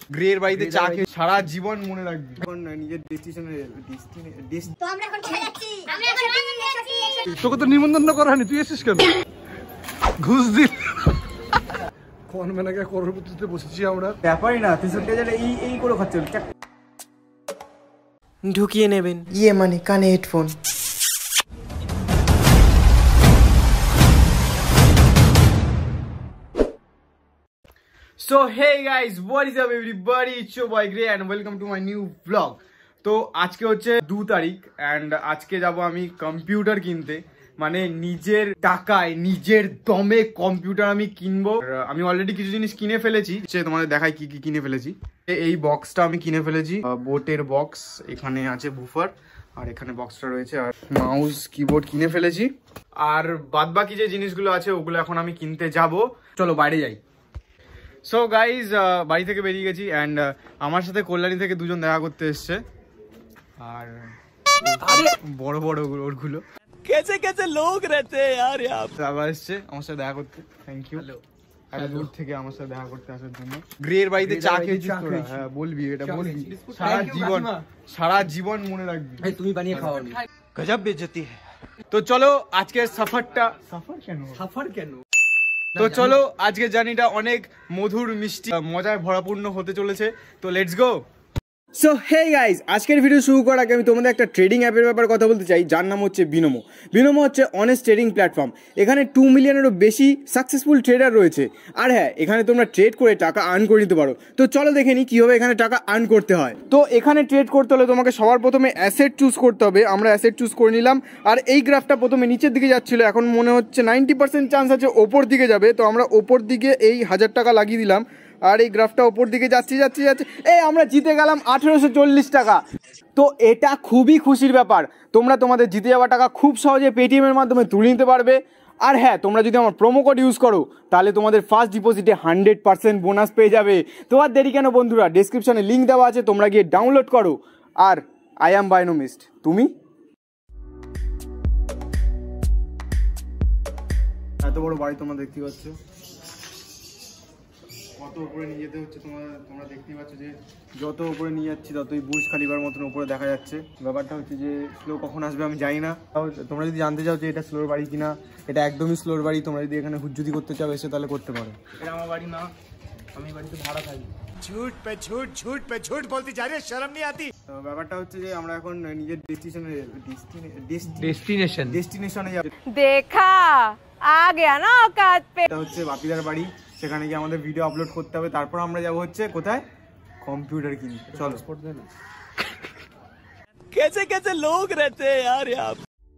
গ্রের বাড়িতে চা খেয়ে সারা জীবন মনে রাখবি। এখন নিজের তোকে তো নিমন্ত্রণ করা হয়নি, তুই এসেছিস কেন? ঘুষ দিল কোন মেনাকে করতে বসেছি আমরা। ব্যাপারই না, 63,000 এই করে খরচা হচ্ছে। ঢুকিয়ে নেবেন, ইয়ে মানে কানে headphone. So hey guys, what is up everybody? It's your boy Gray and welcome to my new vlog. তো আজকে হচ্ছে 2 তারিখ and আজকে যাব আমি কম্পিউটার কিনতে, মানে নিজের টাকায় নিজের দমে কম্পিউটার আমি কিনবো। আমি অলরেডি কিছু জিনিস কিনে ফেলেছি, তোমাদের দেখাই কি কি কিনে ফেলেছি। এই বক্সটা আমি কিনে ফেলেছি, বোটের বক্স, এখানে আছে বুফার আর এখানে বক্সটা রয়েছে, আর মাউস কিবোর্ড কিনে ফেলেছি। আর বাদ বাকি যে জিনিসগুলো আছে ওগুলো এখন আমি কিনতে যাব। চলো বাইরে যাই। সো গাইজ, বাড়ি থেকে বেরিয়ে গেছি অ্যান্ড আমার সাথে কল্যাণী থেকে দুজন দেখা করতে এসছে, আর বড় বড় ওরগুলো कैसे कैसे लोग रहते हैं यार यहाँ। আবার এসছে আমার সাথে দেখা করতে। থ্যাংক ইউ এত দূর থেকে আমার সাথে দেখা করতে আসার জন্য। গ্রের বাড়িতে চা খেয়েছিস তোরা? হ্যাঁ বলবি, এটা বলবি, সারা জীবন মনে রাখবি। তুমি বানিয়ে খাওয়ানি, গজব বেইজ্জতি है। তো চলো আজকের সফরটা সফর কেন তো চলো আজকের জার্নিটা অনেক মধুর মিষ্টি মজায় ভরাপূর্ণ হতে চলেছে। তো let's go. So hey guys, আজকের ভিডিও শুরু করার আগে আমি তোমাদের একটা ট্রেডিং অ্যাপের ব্যাপারে কথা বলতে চাই, যার নাম হচ্ছে বিনোমো। বিনোমো হচ্ছে অনেস্ট ট্রেডিং প্ল্যাটফর্ম। এখানে 2 মিলিয়নেরও বেশি সাকসেসফুল ট্রেডার রয়েছে, আর হ্যাঁ এখানে তোমরা ট্রেড করে টাকা আর্ন করে নিতে পারো। তো চলো দেখে নিই কীভাবে এখানে টাকা আর্ন করতে হয়। তো এখানে ট্রেড করতে হলে তোমাকে সবার প্রথমে অ্যাসেট চুজ করতে হবে। আমরা অ্যাসেট চুজ করে নিলাম, আর এই গ্রাফটা প্রথমে নিচের দিকে যাচ্ছিলো, এখন মনে হচ্ছে 90% চান্স আছে ওপর দিকে যাবে। তো আমরা ওপর দিকে এই 1000 টাকা লাগিয়ে দিলাম, আর এই গ্রাফটা ওপর দিকে যাচ্ছে এই আমরা জিতে গেলাম 1840 টাকা। তো এটা খুবই খুশির ব্যাপার। তোমরা তোমাদের জিতে যাওয়া টাকা খুব সহজে পেটিএমের মাধ্যমে তুলে নিতে পারবে। আর হ্যাঁ, তোমরা যদি আমার প্রোমো কোড ইউজ করো তাহলে তোমাদের ফার্স্ট ডিপোজিটে 100% বোনাস পেয়ে যাবে। তো আর দেরি কেন বন্ধুরা, ডেসক্রিপশনে লিঙ্ক দেওয়া আছে, তোমরা গিয়ে ডাউনলোড করো। আর আই অ্যাম বাইনোমিস্ট, তুমি? এত বড় বাড়ি তোমরা দেখতে পাচ্ছ, কত উপরে নিয়ে যেতে হচ্ছে। তোমরা দেখতেই পাচ্ছ যে যত উপরে নিয়ে যাচ্ছি ততই বুর্জ খালিফার মতন উপরে দেখা যাচ্ছে। ব্যাপারটা হচ্ছে যে স্লো কখন আসবে আমি জানি না। তোমরা যদি জানতে চাও যে এটা স্লোর বাড়ি কিনা, এটা একদমই স্লোর বাড়ি। তোমরা যদি এখানে হুজ্জুদি করতে চাও এসে তাহলে করতে পারো। এটা আমার বাড়ি না, আমি বাড়িতে ভাড়া থাকি। ঝুট পে ঝুট বলতে যা রে, শরম নেই আতি। তো ব্যাপারটা হচ্ছে যে আমরা এখন নিজের ডেস্টিনেশনে যাব। দেখা আ গয়া না औकात पे। এটা হচ্ছে বাপিদার বাড়ি, সেখানে গিয়ে আমাদের ভিডিও আপলোড করতে হবে। তারপর আমরা যাব হচ্ছে কোথায়, কম্পিউটার কিনি। চলো। कैसे कैसे लोग रहते हैं यार यहाँ।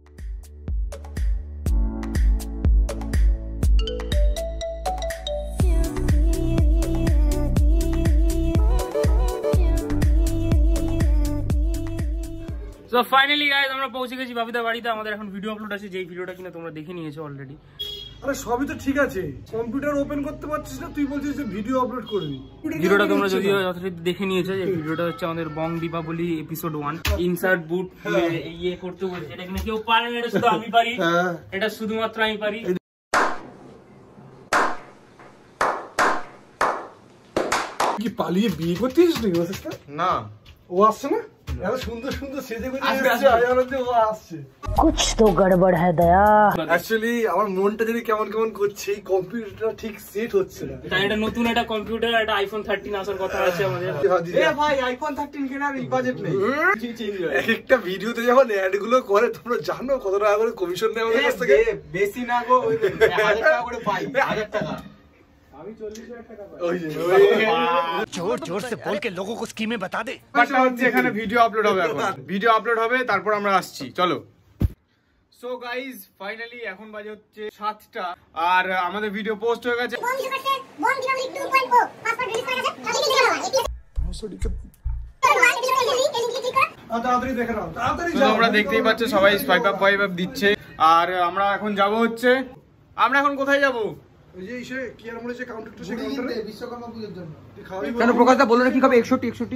সো ফাইনালি গাইস আমরা পৌঁছে গেছি বাপিদার বাড়িতে। আমাদের এখন ভিডিও আপলোড আছে, যেই ভিডিওটা কিনা তোমরা দেখে নিয়েছো অলরেডি। আরে সবই তো ঠিক আছে, কম্পিউটার ওপেন করতে পারছিস না, তুই বলছিস যে ভিডিও আপলোড করবি। ভিডিওটা তোমরা যদিও যথারীতি দেখে নিয়েছো, যে ভিডিওটা হচ্ছে আমাদের bong Deepavali episode 1 insert boot ইয়ে করতে বলছে। এটা কিনা কেউ পারে না, এটা শুধু আমি পারি, এটা শুধুমাত্র আমি পারি। কি পালিয়ে বিয়ে করছিস নাকি? না, ও আসছে না, এত সুন্দর সুন্দর সেজে গুজে আসছে, ও আসছে। कुछ तो गड़बड़ है दया। অ্যাকচুয়ালি আমার মনটা যদি কেমন কেমন করছে, এই কম্পিউটারটা ঠিক সেট হচ্ছে না। তাই এটা নতুন একটা কম্পিউটার, একটা আইফোন 13 আসার কথা আছে আমাদের। এ ভাই আইফোন 13 কেনার এই বাজেট নেই। একটা ভিডিওতে যখন অ্যাড গুলো করে, তোমরা জানো কত টাকা করে কমিশন নেয় আমাদের কাছ থেকে? বেশি না গো, 1000 টাকা করে পাই। 1000 টাকা আমি 40,000 টাকা পাই। ওই যে जोर जोर से बोल के लोगों को स्कीमें बता दे। বাটটা হচ্ছে এখানে ভিডিও আপলোড হবে, এখন ভিডিও আপলোড হবে, তারপর আমরা আসছি। চলো। সো গাইজ ফাইনালি এখন বাজে হচ্ছে 7টা, আর আমাদের ভিডিও পোস্ট হয়ে গেছে। তোমরা দেখতেই পাচ্ছ সবাই সোয়াইপ আপ দিচ্ছে, আর আমরা এখন যাব হচ্ছে, আমরা এখন কোথায় যাব? কেন প্রকাশদা বললো না কি খাবে? 61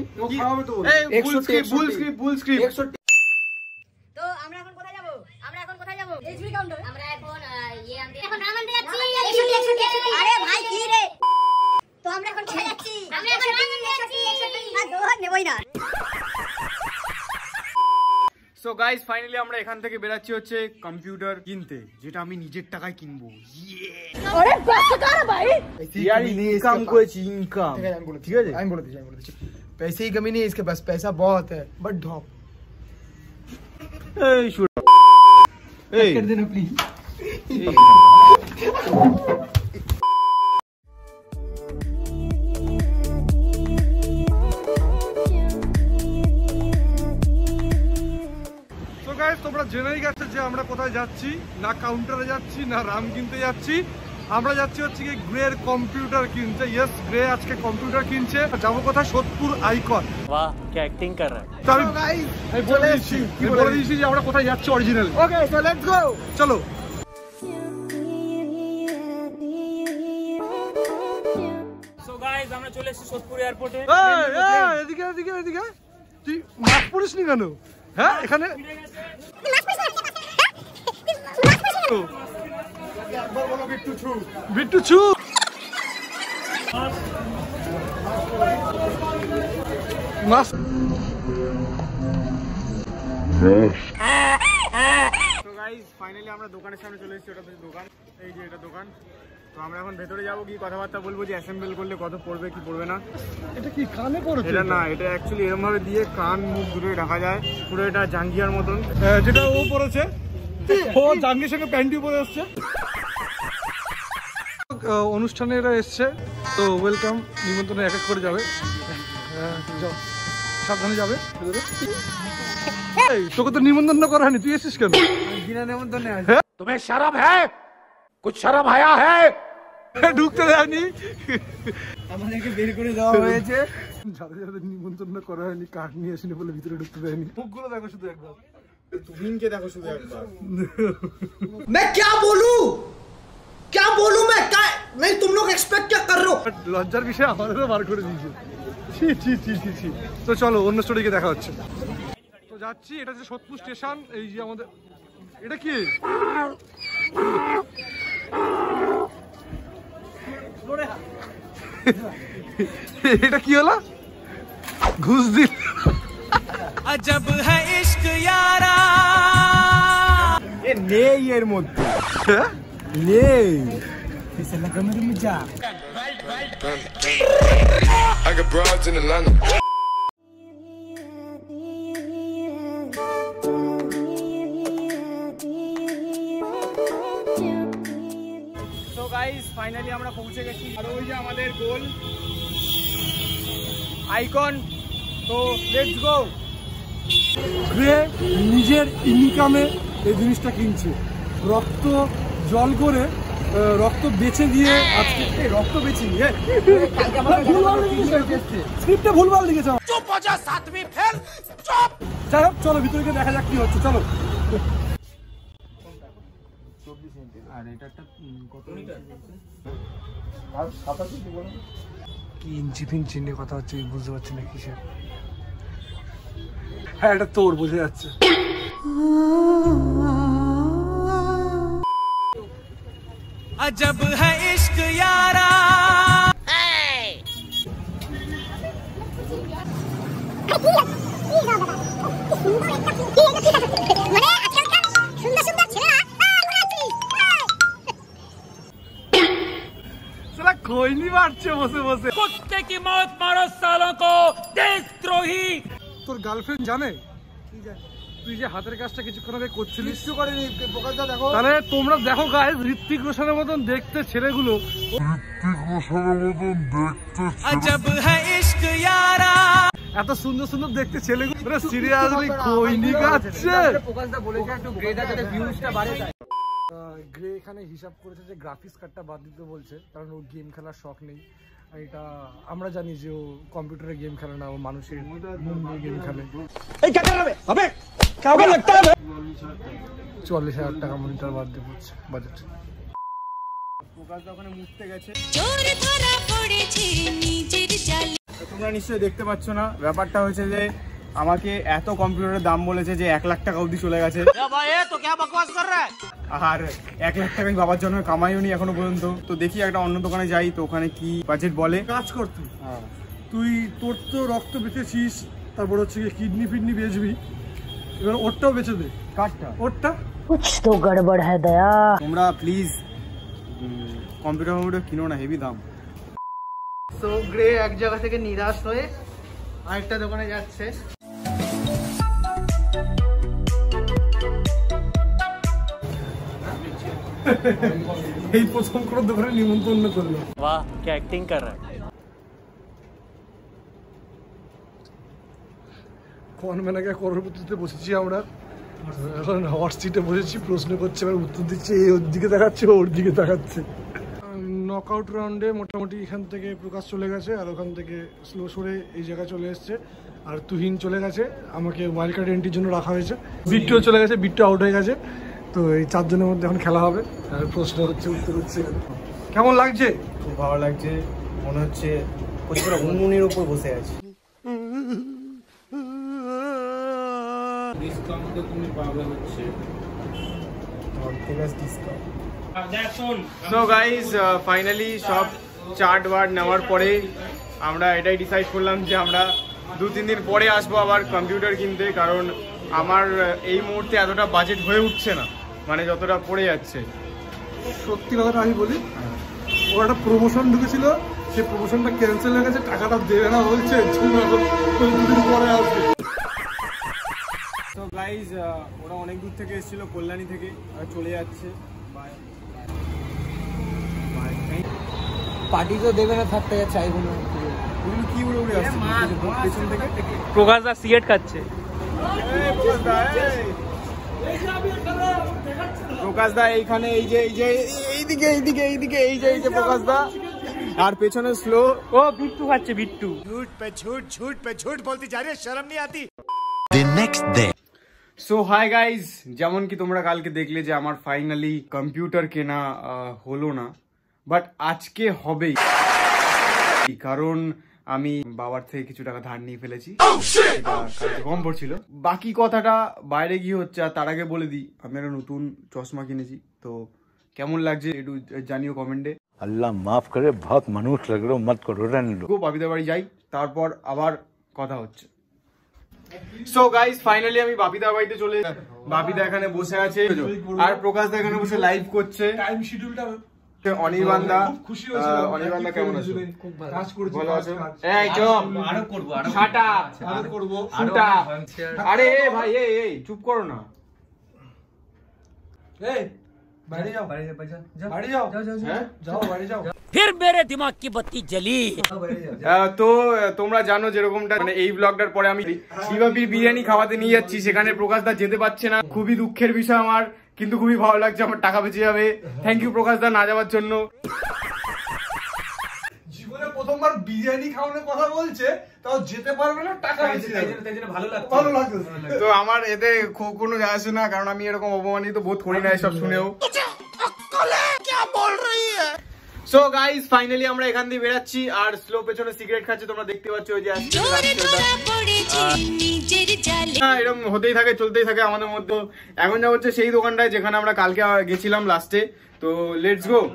তো আমরা এখন কোথায় যাব? HB counter. আমরা এখন ইয়ে আনতে এখন রাম আনতে যাচ্ছি। 61 আরে ভাই কি রে? তো আমরা এখন কোথায় যাচ্ছি? আমরা এখন রাম আনতে যাচ্ছি। ওই না। সো গাইস ফাইনালি আমরা এখান থেকে বেরাচ্ছি হচ্ছে কম্পিউটার কিনতে, যেটা আমি নিজের টাকায় কিনবো। ইনকাম করেছি ইনকাম, ঠিক আছে আমি বলে দিচ্ছি पैसे की कमी नहीं है इसके पास, पैसा बहुत है बट ढॉप এই শুট এই कर देना प्लीज। তোমরা জেনেই গেছো যে আমরা কোথায় যাচ্ছি, না কাউন্টারে যাচ্ছি না রাম কিনতে যাচ্ছি, আমরা যাচ্ছি হচ্ছে কি গ্রের কম্পিউটার কিনতে। ইয়েস, গ্রে আজকে কম্পিউটার কিনছে। যাবো কোথায়? সোদপুর আইকন। वाह क्या एक्टिंग कर रहा है। তো আমি বলে দিয়েছি যে আমরা কোথায় যাচ্ছি original. Okay so let's go, চলো। সো গাইস আমরা চলে এসেছি সোদপুর এয়ারপোর্টে। এদিকে এদিকে এদিকে, তুই মাস্ক পরিস নি কেন? হ্যাঁ এখানে বিট্টু ছু মাস্ক। তো গাইস ফাইনালি আমরা দোকানের সামনে চলে এসেছি। ওটা দোকান, এই যে এটা দোকান। তো আমরা এখন ভেতরে যাবো, কি কথাবার্তা বলবো যে অ্যাসেম্বল করলে কত পড়বে কি পড়বে না। এটা কি কানে পড়েছে? এটা না, এটা অ্যাকচুয়ালি এরকম ভাবে দিয়ে কান মুখ দুটোই ঢাকা যায়, পুরো এটা জাঙ্গিয়ার মতন। যেটা ও পড়েছে, ও জাঙ্গির সঙ্গে প্যান্টি পরে এসছে। অনুষ্ঠানে এরা এসছে, তো ওয়েলকাম, নিমন্ত্রণে এক এক করে যাবে। যাও, সাবধানে যাবে। তোকে তো নিমন্ত্রণ করা হয়নি, তুই এসেছিস কেন? বিনা নেমন্তন্নে तुम्हें शर्म है? कुछ शर्म आया है? ঢুকতে দেয়নি। আমাদেরকে বের করে দেওয়া হয়েছে। যাদের যাদের নিমন্ত্রণ করা হয়নি, কার্ড নিয়ে আসেনি বলে ভিতরে ঢুকতে দেয়নি। মুখগুলো দেখো শুধু একবার, তুমিনকে দেখো শুধু একবার। मैं क्या बोलूं मैं तुम लोग एक्सपेक्ट क्या कर रहे हो। লজ্জার বিষয় আমাদেরও বার করে দিয়েছে। ছি ছি ছি ছি ছি। তো চলো অন্য স্টোরিকে দেখা হচ্ছে। তো যাচ্ছি, এটা যে সোদপুর স্টেশন। এই যে আমাদের, এটা কি? এটা কি হলো? ঘুষ দিল। अजब है इश्क यारा। এ নেই এর মধ্যে, নেই। এসে লাগা মেরে মজা। I got broads in Atlanta. তো গাইস ফাইনালি আমরা পৌঁছে গেছি, আর ওই যে আমাদের গোল আইকন। তো লেটস গো। গ্রে নিজের ইনকামে এই জিনিসটা কিনছে, রক্ত জল করে, রক্ত বেচে দিয়ে আজকে রক্ত বেচি স্ক্রিপ্টে ভুলভাল লিখেছে। যাই হোক, চলো ভিতরে গিয়ে দেখা যাক কি হচ্ছে। চলো। আর এটা একটা কত কি ইঞ্চি ফিঞ্চি নিয়ে কথা হচ্ছে বুঝতে পারছি না কিসের। হ্যাঁ এটা তোর বোঝা যাচ্ছে। अजब है इश्क यारा। कोई नहीं मारছে বসে বসে। कुत्ते की मौत मारो सालों को, देशद्रोही। তোর গার্লফ্রেন্ড জানে তুই যে হাতের কাজটা কিছুক্ষণ আগে করছিলিস? কিছু করেনি, প্রকাশটা দেখো। তাহলে তোমরা দেখো গাইস, ঋত্বিক রোশনের মতন দেখতে ছেলেগুলো, अजब है इश्क यारा। এত সুন্দর সুন্দর দেখতে ছেলেগুলো সিরিয়াসলি কইনি গাচ্ছে। প্রকাশটা বলেছে একটু গ্রেটা যাতে ভিউজটা বাড়ে। গ্রে এখানে হিসাব করেছে যে গ্রাফিক্স কার্ডটা বাদ দিতে বলছে, কারণ ও গেম খেলার শখ নেই। এটা আমরা জানি যে ও কম্পিউটারে গেম খেলে না, ও মানুষের মন দিয়ে গেম খেলে। 40,000 টাকা মনিটর বাদ দিয়ে পড়ছে বাজেট। প্রকাশটা ওখানে মুছতে গেছে। তোমরা নিশ্চয়ই দেখতে পাচ্ছ না, ব্যাপারটা হয়েছে যে আমাকে এত কম্পিউটারের দাম বলেছে যে 1 লাখ টাকা অবধি চলে গেছে। আর 1 লাখ টাকাই বাবার জন্য কামাইও নি এখনো পর্যন্ত। তো দেখি একটা অন্য দোকানে যাই, তো ওখানে কি বাজেট বলে। কাজ করতে তুই তোর তো রক্ত বেঁচেছিস, তারপর হচ্ছে কিডনি ফিডনি বেচবি, এবার ওরটাও বেচে দে। কার্ডটা ওরটা कुछ तो गड़बड़ है दया। তোমরা প্লিজ কম্পিউটার কিনো না, হেভি দাম। तो ग्रे एक जगह থেকে নিরাশ হয়ে আরেকটা দোকানে যাচ্ছে। এই প্রথম কোনো দোকানে নিমন্ত্রণ করলো। वाह क्या एक्टिंग कर रहा है। কোন মেনাকে করবতে বসেছি আমরা, এখন হট সিটে বসেছি, প্রশ্ন করছে, এবার উত্তর দিচ্ছে, এই ওর দিকে তাকাচ্ছে, ওর দিকে তাকাচ্ছে। নকআউট রাউন্ডে মোটামুটি এখান থেকে প্রকাশ চলে গেছে, আর ওখান থেকে স্লো সরে এই জায়গায় চলে এসছে, আর তুহিন চলে গেছে, আমাকে ওয়াইল্ড কার্ড এন্ট্রির জন্য রাখা হয়েছে। বিট্টুও চলে গেছে, বিট্টু আউট হয়ে গেছে। তো এই চারজনের মধ্যে এখন খেলা হবে, আর প্রশ্ন হচ্ছে, উত্তর হচ্ছে। কেমন লাগছে? খুব ভালো লাগছে, মনে হচ্ছে প্রচুর উনুনের উপর বসে আছি। ডিসকাউন্টে তুমি পাবে হচ্ছে সো গাইজ ফাইনালি সব চার্ট ওয়ার্ড নেওয়ার পরে আমরা এটাই ডিসাইড করলাম যে আমরা 2-3 দিন পরে আসবো আবার কম্পিউটার কিনতে, কারণ আমার এই মুহূর্তে এতটা বাজেট হয়ে উঠছে না, মানে যতটা পড়ে যাচ্ছে। সত্যি কথাটা আমি বলি, ওর একটা প্রমোশন ঢুকেছিল, সেই প্রমোশনটা ক্যান্সেল হয়ে গেছে, টাকাটা দেবে না বলছে, দুদিন পরে আসবে। তো গাইজ ওরা অনেক দূর থেকে এসেছিল, কল্যাণী থেকে, আর চলে যাচ্ছে। পার্টি তো দেবে না, থাকতে চাইবো না। এগুলো কি উড়ে উড়ে আসছে পেছন থেকে? প্রকাশ দা সিগারেট খাচ্ছে। প্রকাশ দা এইখানে, এই যে এইদিকে এইদিকে এইদিকে এই যে প্রকাশ দা, আর পেছনে স্লো ও বিট্টু খাচ্ছে, বিট্টু। झूठ पे झूठ बोलती जा रही है, शर्म नहीं आती। The next day. So hi guys, যেমন কি তোমরা কালকে দেখলে যে আমার ফাইনালি কম্পিউটার কেনা হলো না, বাট আজকে হবেই, কারণ আমি বাবার থেকে কিছু টাকা ধার নিয়ে ফেলেছি, কালকে কম পড়ছিল। বাকি কথাটা বাইরে গিয়ে হচ্ছে, আর তার আগে বলে দিই আমি একটা নতুন চশমা কিনেছি, তো কেমন লাগছে একটু জানিও কমেন্টে। अल्लाह माफ करे, बहुत मनुष्य लग रहे हो, मत करो, रहने दो। বাপিদার বাড়ি যাই, তারপর আবার কথা হচ্ছে। সো গাইস ফাইনালি আমি বাপিদার বাড়িতে চলে, বাপিদা এখানে বসে আছে, আর প্রকাশ দা এখানে বসে লাইভ করছে। টাইম শিডিউলটা অনির্বাণদা, খুশি হয়েছিল, অনির্বাণদা কেমন আছো? কাজ করেছি, ভালো আছো? এই চুপ, আরো করব, শাট আপ, আরো করবো। আরে ভাই এই চুপ করো না। এই বাইরে যাও, বাইরে যাও, যাও বাইরে যাও। फिर मेरे दिमाग की बत्ती जली। তো তোমরা জানো যেরকমটা, মানে এই ব্লগটার পরে আমি শিবাপির বিরিয়ানি খাওয়াতে নিয়ে যাচ্ছি, সেখানে প্রকাশ দা যেতে পারছে না, খুবই দুঃখের বিষয় আমার, কিন্তু খুবই ভালো লাগছে, আমার টাকা বেঁচে যাবে। থ্যাংক ইউ প্রকাশ দা না যাওয়ার জন্য। জীবনে প্রথমবার বিরিয়ানি খাওয়ানোর কথা বলছে, তাও যেতে পারবে না, টাকা বেঁচে যাবে, ভালো লাগছে। তো আমার এতে কোনো যায় আসে না, কারণ আমি এরকম অপমানিত বোধ করি না এসব শুনেও। সো গাইস ফাইনালি আমরা এখান দিয়ে বেরাচ্ছি, আর স্লো পেছনে সিগারেট খাচ্ছে, তোমরা দেখতে পাচ্ছ ওই যে এরকম হতেই থাকে, চলতেই থাকে আমাদের মধ্যে। এখন যা হচ্ছে সেই দোকানটায় যেখানে আমরা কালকে গেছিলাম লাস্টে, তো let's go.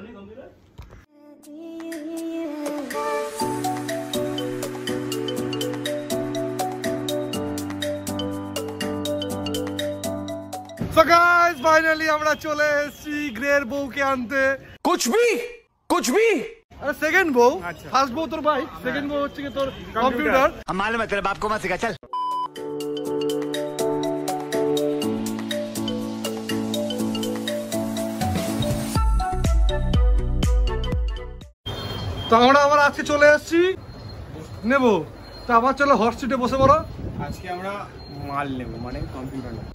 So guys, finally আমরা চলে এসেছি গ্রের বউকে আনতে। कुछ भी আরে সেকেন্ড বউ, ফার্স্ট বউ তোর বাইক, সেকেন্ড বউ হচ্ছে কি তোর কম্পিউটার। हम मालूम है, तेरे बाप को मत सिखा, चल। তো আমরা আবার আজকে চলে এসেছি নেবো, তো আবার চলো হট সিটে বসে পড়ো। আজকে আমরা মাল নেবো, মানে কম্পিউটার নেবো।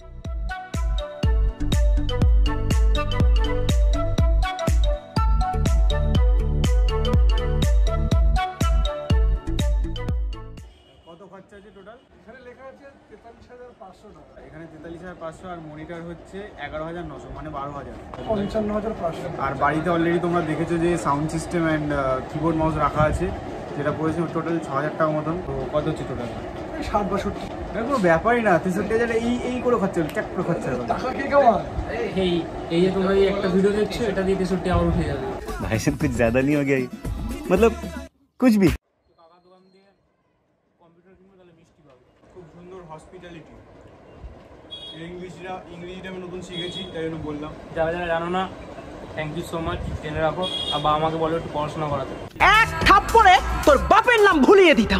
কত খরচা আছে টোটাল? এখানে লেখা আছে 43,500 টাকা। এখানে 43,500, আর মনিটর হচ্ছে 11,900, মানে 12,000, 55,500। আর বাড়িতে অলরেডি তোমরা দেখেছো যে sound system and keyboard mouse রাখা আছে, যেটা পড়েছে টোটাল 6,000 টাকা মতন। তো কত হচ্ছে টোটাল? 60-62 কোনো ব্যাপারই না, 63,000 এই করে খরচা হলো, ট্যাক করে খরচা হলো। টাকা কে কামায়? এই যে তোমরা এই একটা ভিডিও দেখছো, এটা দিয়ে 63 আবার উঠে যাবে। भाई साहब कुछ ज्यादा नहीं हो गया, मतलब कुछ भी। কিনবো তাহলে মিষ্টি পাবে। খুব সুন্দর হসপিটালিটি। ইংলিশটা আমি নতুন শিখেছি, তাই জন্য বললাম। যারা যারা জানো না, থ্যাংক ইউ সো মাচ, জেনে রাখো। আর বাবা আমাকে বলো একটু পড়াশোনা করাতে। এক থাপ্পড়ে তোর বাপের নাম ভুলিয়ে দিতাম।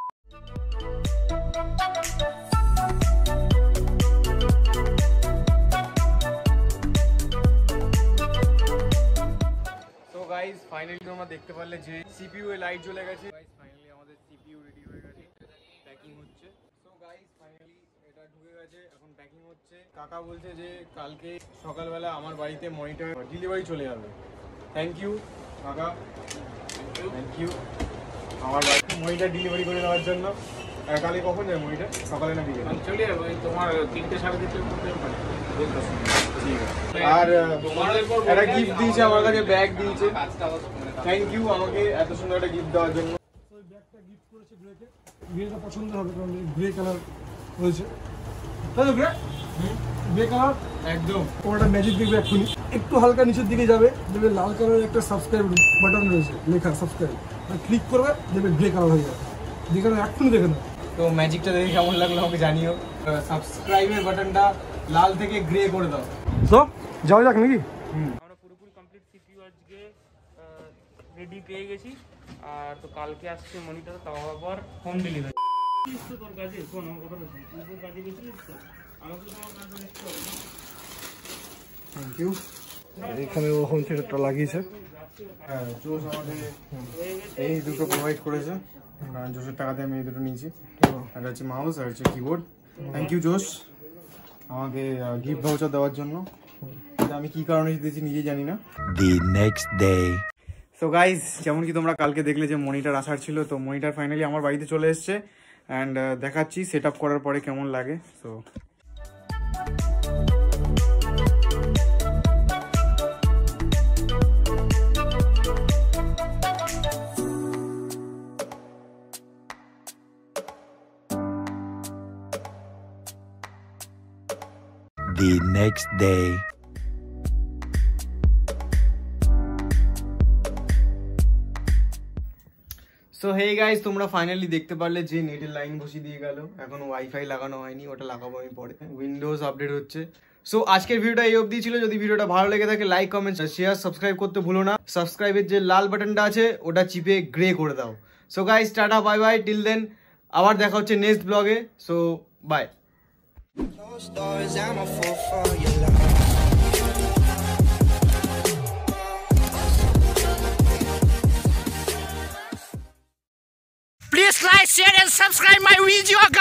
তো গাইস ফাইনালি তোমরা দেখতে পারলে যে সিপিইউ এ লাইট জ্বলে গেছে। গাইস ফাইনালি আমাদের সিপিইউ রেডি হয়ে গেছে, প্যাকিং হচ্ছে। সো গাইস ফাইনালি এটা ঢুকে গেছে, এখন প্যাকিং হচ্ছে। কাকা বলছে যে কালকে সকালবেলা আমার বাড়িতে মনিটর ডেলিভারি চলে যাবে। থ্যাংক ইউ কাকা, থ্যাংক ইউ আমার বাড়িতে মনিটর ডেলিভারি করে দেওয়ার জন্য। কালকে কখন যাবে মনিটর? সকালে না বিকেলে? চলে যাবে তোমার 3টে সাড়ে 3টের মধ্যে। ঠিক আছে। আর একটা গিফট দিয়েছে আমার কাছে, ব্যাগ দিয়েছে। থ্যাংক ইউ আমাকে এত সুন্দর একটা গিফট দেওয়ার জন্য। ব্যাগটা গিফট করেছে গ্রেকে। গ্রেটা পছন্দ হবে কারণ গ্রে কালার হয়েছে, তাই তো? গ্রে কালার একদম। তোমার একটা ম্যাজিক দেখবে এক্ষুনি, একটু হালকা নিচের দিকে যাবে, দেখবে লাল কালারের একটা সাবস্ক্রাইব বাটন রয়েছে, লেখা সাবস্ক্রাইব, ক্লিক করবে দেখবে গ্রে কালার হয়ে যাবে। দেখে নাও, এক্ষুনি দেখে নাও। তো ম্যাজিকটা দেখে কেমন লাগলো আমাকে জানিও। সাবস্ক্রাইবের বাটনটা লাল থেকে গ্রে করে দাও। তো যাওয়া যাক নাকি? আমরা পুরোপুরি কমপ্লিট সিপিইউ আজকে রেডি পেয়ে গেছি। আর তো কালকে আসছে মনিটর, তাও আবার হোম ডেলিভারি। তোর কাছে শোন আমার কথা, তুই তোর কাজে গেছিলিস তো, আমাকে তোমার কাছে দেখতে হবে। Thank you. এখানে ও হোম থিয়েটারটা লাগিয়েছে। হ্যাঁ, জোস আমাকে এই দুটো প্রোভাইড করেছে। জোসের টাকাতে আমি এই দুটো নিয়েছি। একটা হচ্ছে মাউস আর হচ্ছে কিবোর্ড। থ্যাংক ইউ জোস আমাকে গিফট ভাউচার দেওয়ার জন্য। আমি কি কারণে দিয়েছি নিজেই জানি না। The next day. So guys, যেমন কি তোমরা কালকে দেখলে যে মনিটর আসার ছিল, তো মনিটর ফাইনালি আমার বাড়িতে চলে এসছে। অ্যান্ড দেখাচ্ছি সেট আপ করার পরে কেমন লাগে। So The next day. So hey guys, তোমরা ফাইনালি দেখতে পারলে যে নেটের লাইন বসিয়ে দিয়ে গেল। এখন ওয়াইফাই লাগানো হয়নি, ওটা লাগাবো আমি পরে। উইন্ডোজ আপডেট হচ্ছে। সো আজকের ভিডিওটা এই অবধি ছিল। যদি ভিডিওটা ভালো লেগে থাকে লাইক, কমেন্ট, শেয়ার, সাবস্ক্রাইব করতে ভুলো না। সাবস্ক্রাইবের যে লাল বাটনটা আছে ওটা চিপে গ্রে করে দাও। So guys, tata, bye bye, till then. আবার দেখা হচ্ছে নেক্সট ব্লগে। So bye. Please like, share and subscribe my video,